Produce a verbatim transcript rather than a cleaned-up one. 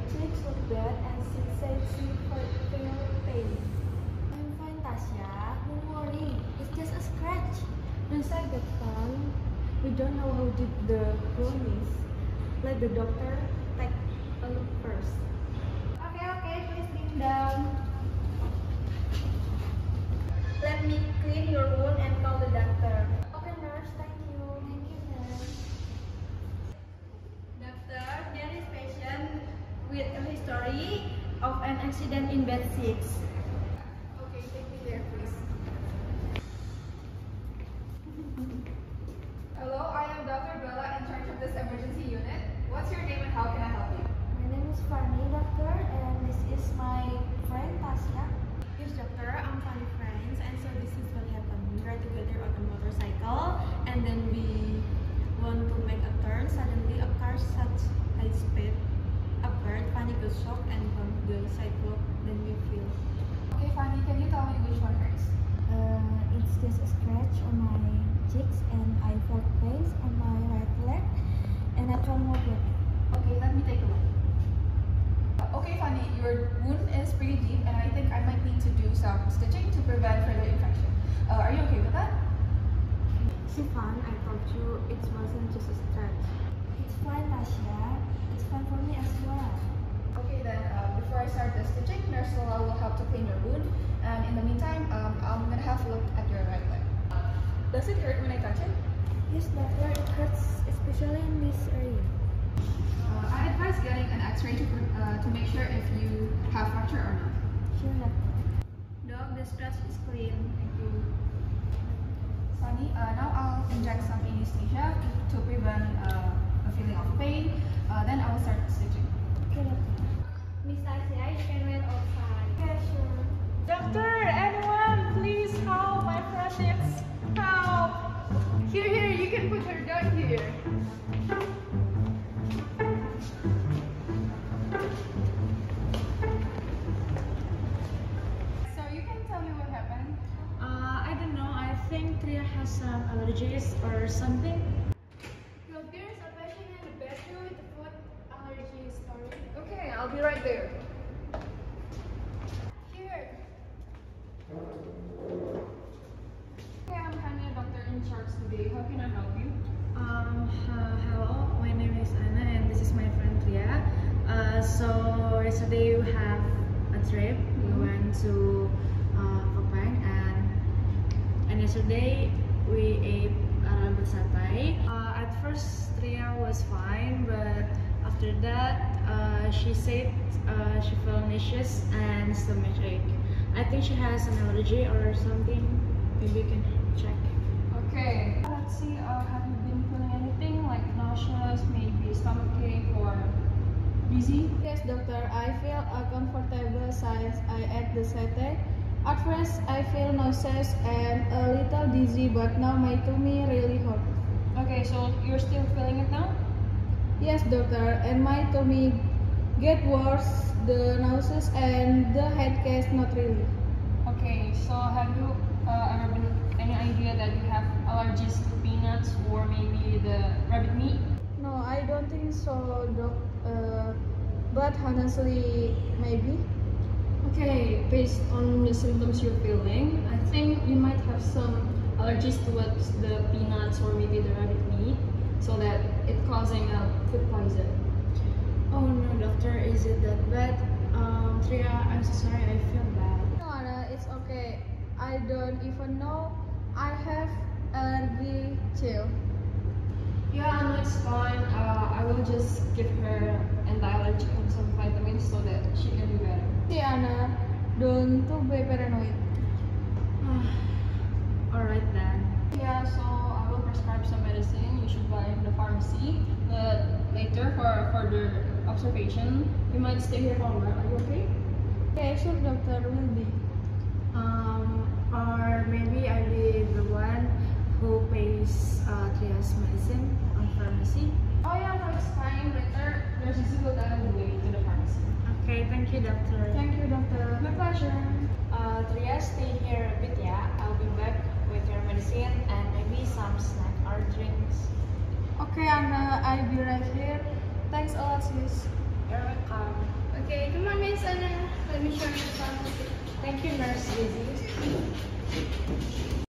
cheeks look bad and she said she felt pain. I'm fine, Tasya. Don't worry. It's just a scratch. Don't say that, fun. We don't know how deep the wound is. Let the doctor take a look first. Okay, okay, please bring down. Let me clean your wound and call the doctor. Okay, nurse, thank you. Thank you, nurse. Doctor, there is patient with a history of an accident in bed six. Okay, take me there, please. Hello, I am Doctor Bella in charge of this emergency unit. What's your name and how can I help you? My name is Fanny, doctor, and this is my friend Tasya. Yes, doctor, I'm Fanny friends, and so this is what happened. We ride together on a motorcycle, and then we want to make a turn. Suddenly, a car such high speed occurred. Fanny got shocked and from the sidewalk. Then we feel. Okay, Fanny, can you tell me which one hurts? Uh, it's just a scratch on my cheeks, and I felt pain on my right leg, and I can't walk yet. Okay, let me take a look. Uh, Okay, Fanny, your wound is pretty deep and I think I might need to do some stitching to prevent further infection. Uh, are you okay with that? Sifan, I told you it wasn't just a stretch. It's fine, Tasya. It's fine for me as well. Okay, then uh, before I start the stitching, Nurse Lola will help to clean your wound. And in the meantime, um, I'm going to have a look at your right leg. Does it hurt when I touch it? Yes, doctor, it hurts, especially in this area. Uh, I advise getting an x-ray to, uh, to make sure if you have fracture or not. Sure, doctor. Doc, the scratch is clean. Thank you. Sunny, uh, now I'll inject some anesthesia to, to prevent uh, a feeling of pain. Uh, then I will start stitching. Okay, doctor. Miss Tasya, you can wait outside. Yeah, sure. Doctor, anyone, please help. My friend needs help. Here, here, you can put her down here. So you can tell me what happened? Uh, I don't know. I think Tria has some allergies or something. Look, there is a patient in the bedroom with a food allergy story. Okay, I'll be right there. Here. Okay, I'm Hannah, doctor in charge today. How can I help you? Um, uh, hello, my name is Anna and this is my friend Tria. Uh, so yesterday we have a trip. We went to uh, Kopang and and yesterday we ate Arab satay. Uh, at first Tria was fine, but after that uh, she said uh, she felt nauseous and stomach ache. I think she has an allergy or something. Maybe you can check. Okay. Let's see, uh, have you been feeling anything like nauseous, maybe stomach ache or dizzy? Yes, doctor. I feel uncomfortable since I ate the satay. At first, I feel nauseous and a little dizzy, but now my tummy really hurt. Okay, so you're still feeling it now? Yes, doctor. And my tummy get worse. The nauseous and the headache not really. Okay, so have you uh, ever been any idea that you have allergies to peanuts or maybe the rabbit meat? No, I don't think so, doc. Uh, but honestly, maybe. Okay, based on the symptoms you're feeling, I think you might have some allergies towards the peanuts or maybe the rabbit meat, so that it's causing a food poison. Oh no, doctor, is it that bad? Um, Tria, I'm so sorry, I feel bad. No, Anna, it's okay. I don't even know I have allergy chill. Yeah, no, it's fine. Uh, I will just give her anti-allergic and some vitamins so that she can do better. See, Anna, don't to be paranoid. Alright then. Yeah, so I will prescribe some medicine. You should buy in the pharmacy. But later, for further observation, you might stay here longer. Are you okay? Yeah, sure, doctor, will be. Um, or maybe I'll be the one who pays uh, Tria's medicine on pharmacy. Oh yeah, no, it's fine. Later, there's a single guide on the way to the pharmacy. Okay, thank you, doctor. Thank you, doctor. My pleasure. Uh, Tria, stay here a bit, yeah. I'll be back with your medicine and maybe some snack or drinks. Okay, Anna, I'll be right here. Thanks a lot, sis. You're welcome. Okay, come on, Miss Anna. Let me show you something. Thank you, Nurse Lizzie.